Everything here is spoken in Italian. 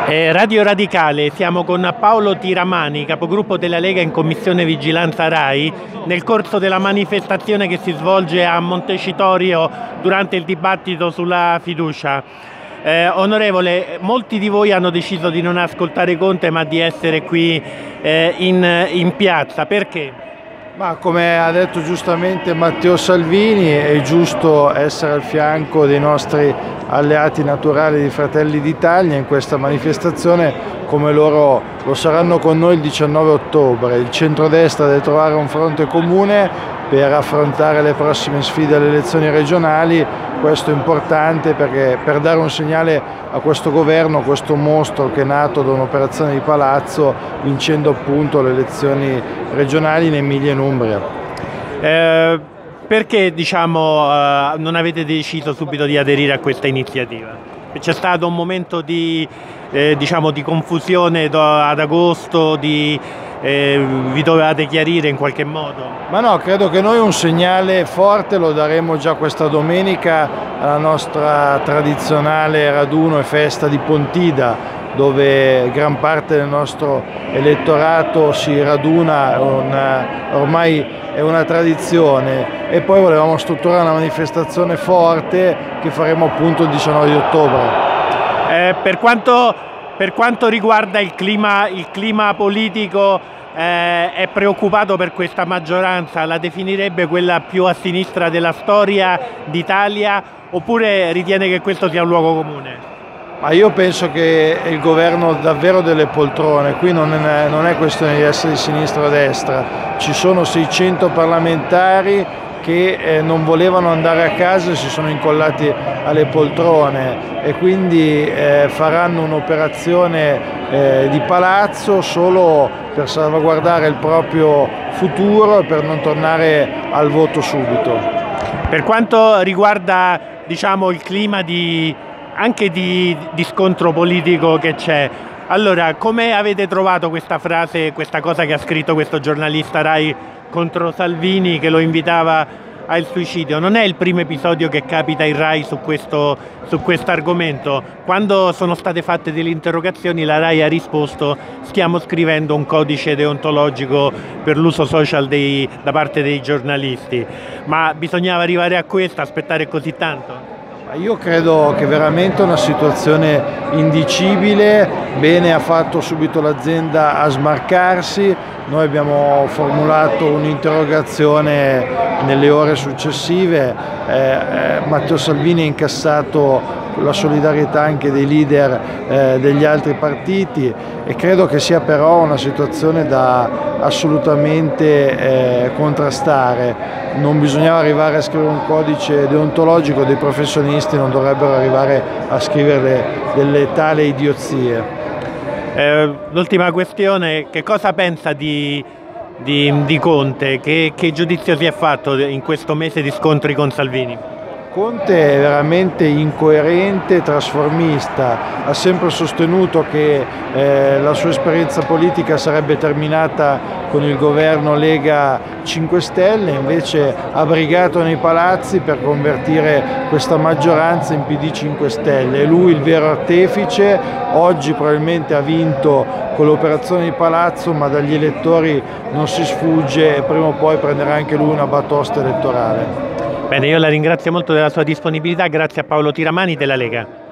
Radio Radicale, siamo con Paolo Tiramani, capogruppo della Lega in Commissione Vigilanza RAI, nel corso della manifestazione che si svolge a Montecitorio durante il dibattito sulla fiducia. Onorevole, molti di voi hanno deciso di non ascoltare Conte ma di essere qui in piazza, perché? Ma come ha detto giustamente Matteo Salvini, è giusto essere al fianco dei nostri alleati naturali di Fratelli d'Italia in questa manifestazione, come loro lo saranno con noi il 19 ottobre. Il centrodestra deve trovare un fronte comune per affrontare le prossime sfide alle elezioni regionali. Questo è importante perché per dare un segnale a questo governo, questo mostro che è nato da un'operazione di palazzo, vincendo appunto le elezioni regionali in Emilia e Umbria. Perché non avete deciso subito di aderire a questa iniziativa? C'è stato un momento di confusione ad agosto, vi dovevate chiarire in qualche modo? Ma no, credo che noi un segnale forte lo daremo già questa domenica alla nostra tradizionale raduno e festa di Pontida, dove gran parte del nostro elettorato si raduna, ormai è una tradizione, e poi volevamo strutturare una manifestazione forte che faremo appunto il 19 di ottobre. Per quanto riguarda il clima politico, è preoccupato per questa maggioranza? La definirebbe quella più a sinistra della storia d'Italia, oppure ritiene che questo sia un luogo comune? Ma io penso che il governo davvero delle poltrone, qui non è questione di essere di sinistra o destra, ci sono 600 parlamentari che non volevano andare a casa e si sono incollati alle poltrone, e quindi faranno un'operazione di palazzo solo per salvaguardare il proprio futuro e per non tornare al voto subito. Per quanto riguarda il clima anche di scontro politico che c'è, allora come avete trovato questa frase, questa cosa che ha scritto questo giornalista RAI contro Salvini, che lo invitava al suicidio? Non è il primo episodio che capita in RAI su questo argomento. Quando sono state fatte delle interrogazioni, la RAI ha risposto: stiamo scrivendo un codice deontologico per l'uso social da parte dei giornalisti. Ma bisognava arrivare a questo, aspettare così tanto? Io credo che veramente è una situazione indicibile. Bene ha fatto subito l'azienda a smarcarsi. Noi abbiamo formulato un'interrogazione nelle ore successive. Matteo Salvini ha incassato la solidarietà anche dei leader degli altri partiti, e credo che sia però una situazione da assolutamente contrastare. Non bisognava arrivare a scrivere un codice deontologico, dei professionisti non dovrebbero arrivare a scrivere delle tali idiozie. L'ultima questione: che cosa pensa di Conte? Che giudizio si è fatto in questo mese di scontri con Salvini? Conte è veramente incoerente, trasformista, ha sempre sostenuto che la sua esperienza politica sarebbe terminata con il governo Lega 5 Stelle, invece ha brigato nei palazzi per convertire questa maggioranza in PD 5 Stelle. È lui il vero artefice. Oggi probabilmente ha vinto con l'operazione di palazzo, ma dagli elettori non si sfugge e prima o poi prenderà anche lui una batosta elettorale. Bene, io la ringrazio molto della sua disponibilità, grazie a Paolo Tiramani della Lega.